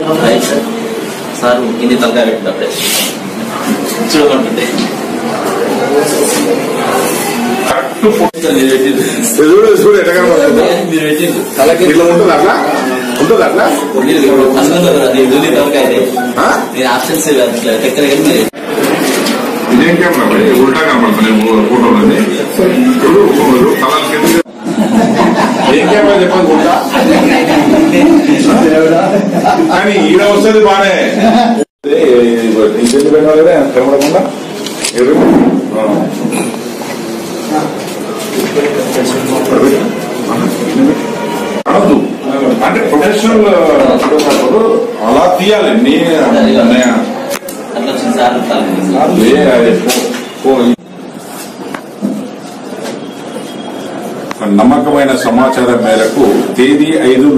Sir ఇన్ని తలకాయ పెట్టినప్పుడే చూడకుంటుంటే options ఇదేం కెమెరా ఉల్టా కనపడుతున్నాయి ఫోటోలన్నీ ఏం కెమెరా చెప్పండి ఉల్టా కానీ ఈడ వస్తుంది బానే ఇంకెందుకు పెట్టాలి కనపడకుండా అనవద్దు అంటే ప్రొఫెషనల్ ఫోటోగ్రాఫర్ అలా తీయాలి నమ్మకమైన సమాచారం మేరకు తేదీ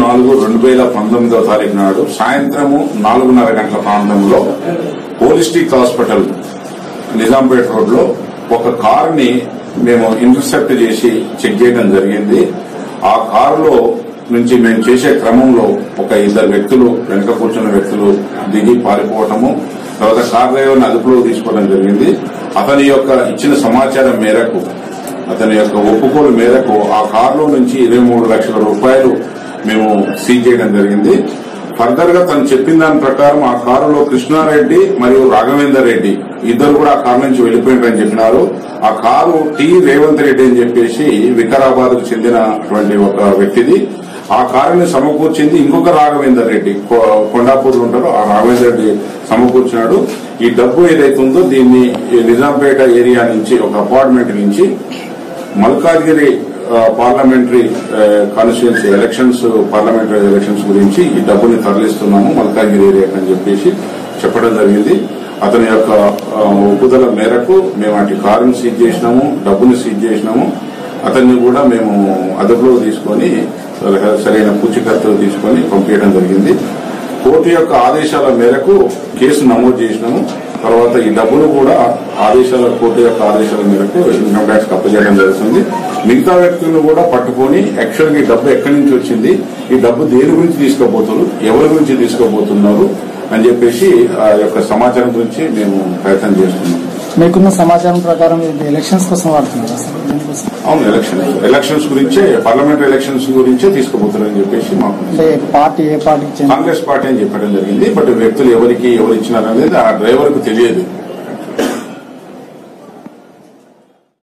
5/4/2019 నాడు సాయంత్రము 4:30 గంటల ప్రాంతంలో హోలిస్టిక్ హాస్పిటల్ నిజాంపేట రోడ్ లో ఒక కార్ ని మేము ఇంటర్సెప్ట్ చేసి చెక్ చేయడం జరిగింది. ఆ కారులో నుంచి మేము చేసే క్రమంలో ఒక 2 వ్యక్తులు వెనక కూర్చున్న వ్యక్తులు దిగి పారిపోవటము, తర్వాత కార్ డ్రైవర్ని అదుపులో తీసుకోవడం జరిగింది. అతని యొక్క ఇచ్చిన సమాచారం మేరకు, అతని యొక్క ఒప్పుకోలు మేరకు ఆ కారులో నుంచి 23 లక్షల రూపాయలు మేము సీజ్ చేయడం జరిగింది. ఫర్దర్ గా తను చెప్పిన దాని ప్రకారం ఆ కారులో కృష్ణారెడ్డి మరియు రాఘవేందర్ రెడ్డి ఇద్దరు కూడా ఆ కారు నుంచి వెళ్లిపోయినారని చెప్పినారు. ఆ కారు టి రేవంత్ రెడ్డి అని చెప్పేసి వికారాబాద్ కు చెందినటువంటి ఒక వ్యక్తిది. ఆ కారుని సమకూర్చింది ఇంకొక రాఘవేందర్ రెడ్డి, కొండాపూర్లో ఉంటారు. ఆ రాఘవేందర్ రెడ్డి సమకూర్చినాడు. ఈ డబ్బు ఏదైతే ఉందో దీన్ని నిజాంపేట ఏరియా నుంచి ఒక అపార్ట్మెంట్ నుంచి Malkajgiri parliamentary constituency elections, parliamentary elections గురించి ఈ డబ్బుని తరలిస్తున్నాము మల్కాజ్గిరి ఏరియాకి అని చెప్పేసి చెప్పడం జరిగింది. అతని యొక్క ఒప్పుదల మేరకు మేము అటు కారుని సీజ్ చేసినాము, డబ్బుని సీజ్ చేసినాము. అతన్ని కూడా మేము అదుపులో తీసుకొని సరైన పూచీకత్తులు తీసుకొని పంపించడం జరిగింది. కోర్టు యొక్క ఆదేశాల మేరకు కేసు నమోదు చేసినాము. తర్వాత ఈ డబ్బులు కూడా కోర్టు యొక్క ఆదేశాల మేరకు ఇన్కమ్ ట్యాక్స్ అప్పచేయడం జరుగుతుంది. మిగతా వ్యక్తులను కూడా పట్టుకొని యాక్చువల్ గా ఈ డబ్బు ఎక్కడి నుంచి వచ్చింది, ఈ డబ్బు దేని గురించి తీసుకోబోతున్నారు, ఎవరి గురించి తీసుకోబోతున్నారు అని చెప్పేసి ఆ యొక్క సమాచారం గురించి మేము ప్రయత్నం చేస్తున్నాం. మీకున్న సమాచారం ప్రకారం ఎలక్షన్స్ కోసం వాడుతున్నారు? అవును, ఎలక్షన్స్ గురించే, పార్లమెంటరీ ఎలక్షన్స్ గురించే తీసుకోబోతున్నారని చెప్పేసి మాకు పార్టీ ఏ పార్టీ, కాంగ్రెస్ పార్టీ అని చెప్పడం జరిగింది. బట్ వ్యక్తులు ఎవరు ఇచ్చినారనేది ఆ డ్రైవర్ కు తెలియదు.